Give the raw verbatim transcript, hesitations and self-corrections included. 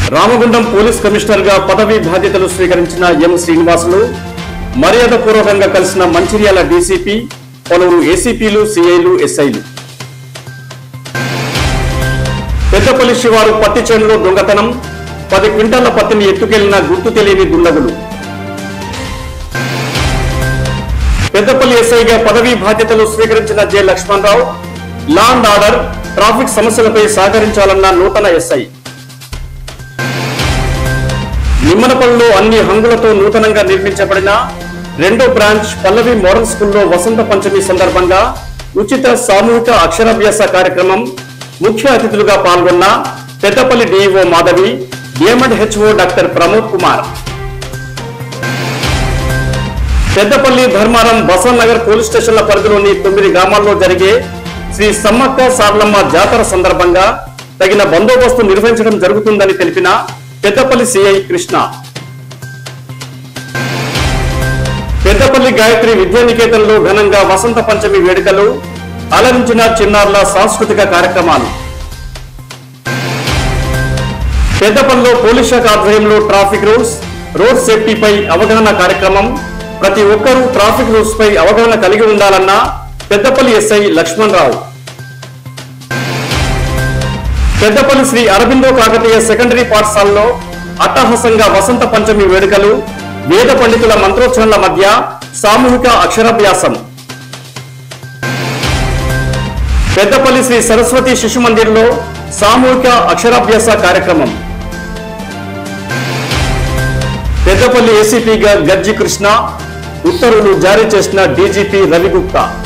Ramagundam police commissioner గా పదవి బాధ్యతలు స్వీకరించిన ఎం శ్రీనివాసులు మర్యాదపూర్వకంగా కలిసిన మంచిర్యాల డీసీపీ, పలువురు ఏసీపీలు, సీఐలు, ఎస్ఐలు. పెద్దపల్లి శివారు పత్తి చేనులో దొంగతనం, పది క్వింటాల పత్తిని ఎత్తుకెళ్లిన గుర్తు తెలియని దుండగులు. పెద్దపల్లి ఎస్ఐగా పదవీ బాధ్యతలు స్వీకరించిన J Lakshmanarao law and order, traffic సమస్యలపై సహకరించాలన్న నూతన ఎస్ఐ. నిమ్మనపల్లిలో అన్ని హంగులతో నూతనంగా నిర్మించబడిన రెండో బ్రాంచ్ పల్లవి మోడల్ స్కూల్లో వసంత పంచమి సందర్భంగా ఉచిత సామూహిక అక్షరాభ్యాస కార్యక్రమం. ముఖ్య అతిథులుగా పాల్గొన్న Peddapalli DEO Madhavi, DMHO doctor Pramod Kumar. Peddapalli, Dharmaram, Basavan Nagar police స్టేషన్ల పరిధిలోని తొమ్మిది గ్రామాల్లో జరిగే శ్రీ సమ్మక్క సారలమ్మ జాతర సందర్భంగా తగిన బందోబస్తు నిర్వహించడం జరుగుతుందని తెలిపిన పెద్దపల్లి సిఐ కృష్ణ. పెద్దపల్లి గాయత్రి విద్యానికేతన్లో ఘనంగా వసంత పంచమి వేడుకలు, అలరించిన చిన్నారుల సాంస్కృతిక కార్యక్రమాలు. పెద్దపల్లిలో పోలీస్ శాఖ ఆధ్వర్యంలో ట్రాఫిక్ రూల్స్, రోడ్ సేఫ్టీపై అవగాహన కార్యక్రమం. ప్రతి ఒక్కరూ ట్రాఫిక్ రూల్స్ పై అవగాహన కలిగి ఉండాలన్న పెద్దపల్లి ఎస్ఐ లక్ష్మణరావు. పెద్దపల్లి శ్రీ అరబిందో కాకతీయ సెకండరీ పాఠశాలలో అట్టహాసంగా వసంత పంచమి వేడుకలు, వేద పండితుల మంత్రోచ్చరణల మధ్య సామూహిక అక్షరాభ్యాసం. పెద్దపల్లి శ్రీ సరస్వతి శిశు మందిర్లో సామూహిక అక్షరాభ్యాస కార్యక్రమం. పెద్దపల్లి ఏసీపీగా గర్జి కృష్ణ, ఉత్తర్వులు జారీ చేసిన డీజీపీ రవిగుప్తా.